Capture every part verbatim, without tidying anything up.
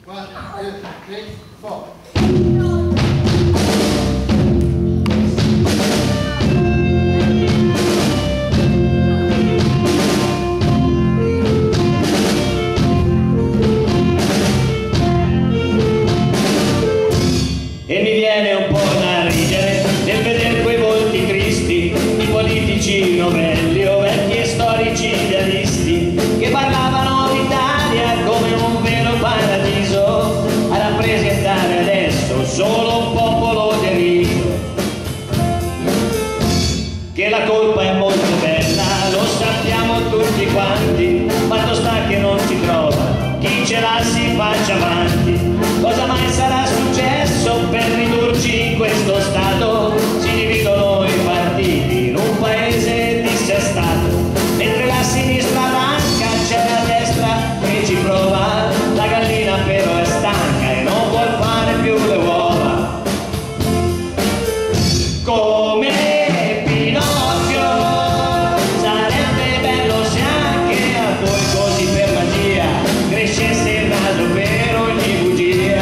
One, two, three, four. E mi viene un po' da ridere nel vedere quei volti tristi, i politici novelli o vecchi e storici idealisti che parlavano d'Italia come un vero paradiso, a rappresentare adesso solo un popolo deriso. Che la colpa è molto bella, lo sappiamo tutti quanti, quando sta che non si trova, chi ce l'ha si faccia avanti. Cosa mai sarà successo per ridurci in questo stato? Si dividono i partiti in un paese dissestato, mentre la sinistra manca, c'è la destra che ci prova, la gallina però è stanca e non vuol fare più le uova. Come Pinocchio, sarebbe bello se anche a voi così per magia crescesse il naso per ogni bugia.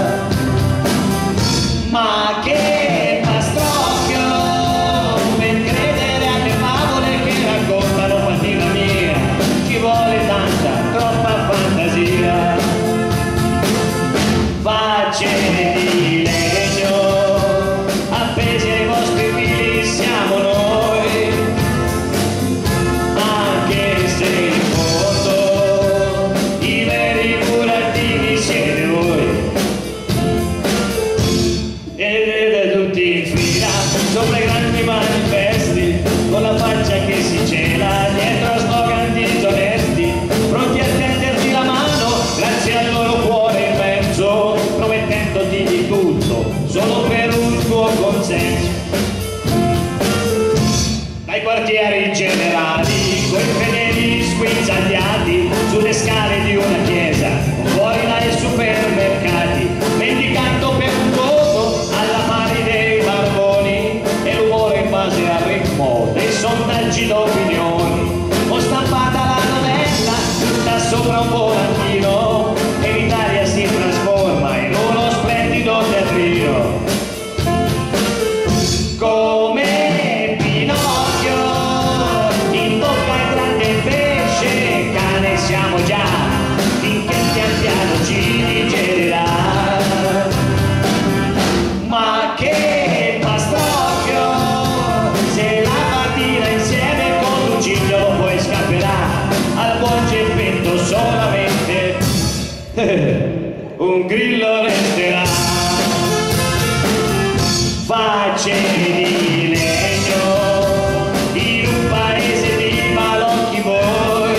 Ma che pastrocchio per credere alle favole che raccontano, fatica mia, ci vuole tanta, troppa fantasia. Facce di legno appese ai vostri figli siamo noi, anche se in fondo i veri burattini siete voi. E tutti in fila sopra i grandi manifesti, con la faccia che si cela dietro a slogan disonesti, pronti a tenderti la mano grazie al loro cuore immenso, promettendoti di tutto solo per un tuo consenso. Dai quartieri generali, coi fedeli sguinzagliati sulle scale di una chiesa, fuori dai supermercati, mendicando per un voto alla pari dei barboni e l'umore in base al ritmo dei sondaggi d'opinioni. Ho stampata la novella tutta sopra un volantino e l'Italia si trasforma in uno splendido teatrino. Come Pinocchio, in bocca al grande pesce, cane siamo già, finché pian piano ci digerirà. Ma che pastrocchio, se la mattina insieme con un ciglio poi scapperà, al buon geppetto solamente un grillo resterà. Facce di legno in un paese di balocchi voi,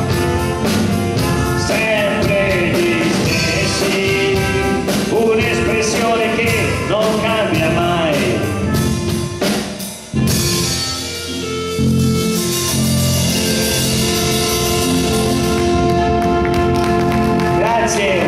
sempre gli stessi, un'espressione che non cambia mai. Grazie.